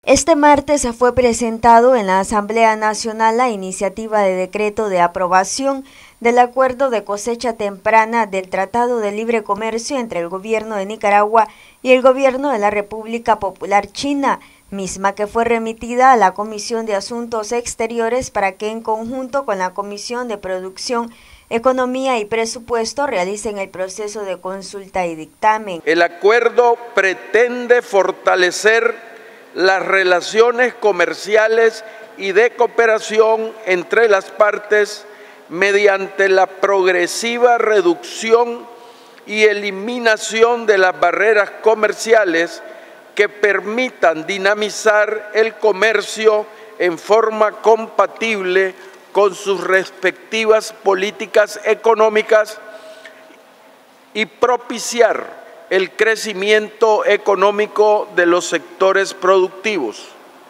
Este martes fue presentado en la Asamblea Nacional la iniciativa de decreto de aprobación del acuerdo de cosecha temprana del Tratado de Libre Comercio entre el Gobierno de Nicaragua y el Gobierno de la República Popular China, misma que fue remitida a la Comisión de Asuntos Exteriores para que en conjunto con la Comisión de Producción, Economía y Presupuesto realicen el proceso de consulta y dictamen. El acuerdo pretende fortalecer las relaciones comerciales y de cooperación entre las partes mediante la progresiva reducción y eliminación de las barreras comerciales que permitan dinamizar el comercio en forma compatible con sus respectivas políticas económicas y propiciar el crecimiento económico de los sectores productivos.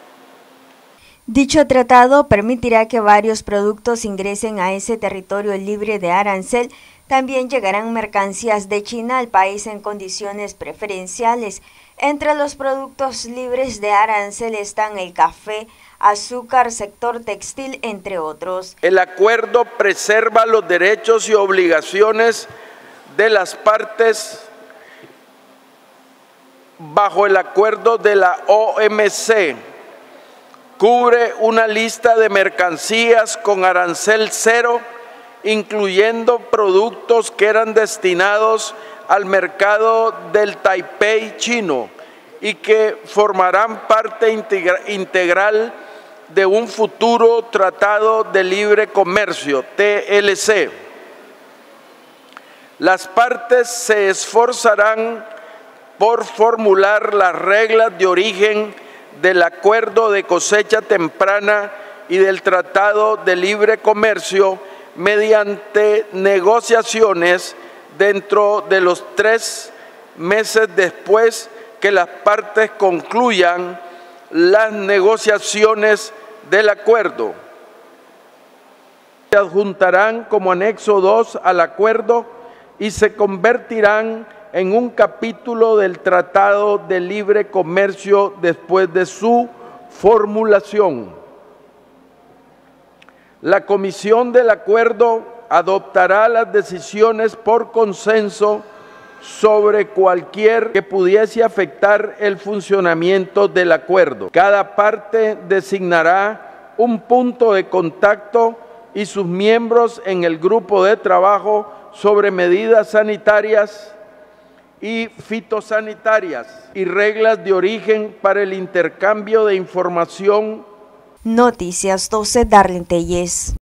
Dicho tratado permitirá que varios productos ingresen a ese territorio libre de arancel. También llegarán mercancías de China al país en condiciones preferenciales. Entre los productos libres de arancel están el café, azúcar, sector textil, entre otros. El acuerdo preserva los derechos y obligaciones de las partes bajo el acuerdo de la OMC, cubre una lista de mercancías con arancel cero, incluyendo productos que eran destinados al mercado del Taipei chino y que formarán parte integral de un futuro Tratado de Libre Comercio, TLC. Las partes se esforzarán por formular las reglas de origen del acuerdo de cosecha temprana y del Tratado de Libre Comercio mediante negociaciones dentro de los 3 meses después que las partes concluyan las negociaciones del acuerdo. Se adjuntarán como anexo 2 al acuerdo y se convertirán en un capítulo del Tratado de Libre Comercio después de su formulación. La Comisión del Acuerdo adoptará las decisiones por consenso sobre cualquier que pudiese afectar el funcionamiento del acuerdo. Cada parte designará un punto de contacto y sus miembros en el grupo de trabajo sobre medidas sanitarias y fitosanitarias y reglas de origen para el intercambio de información. Noticias 12, Darlene Telles.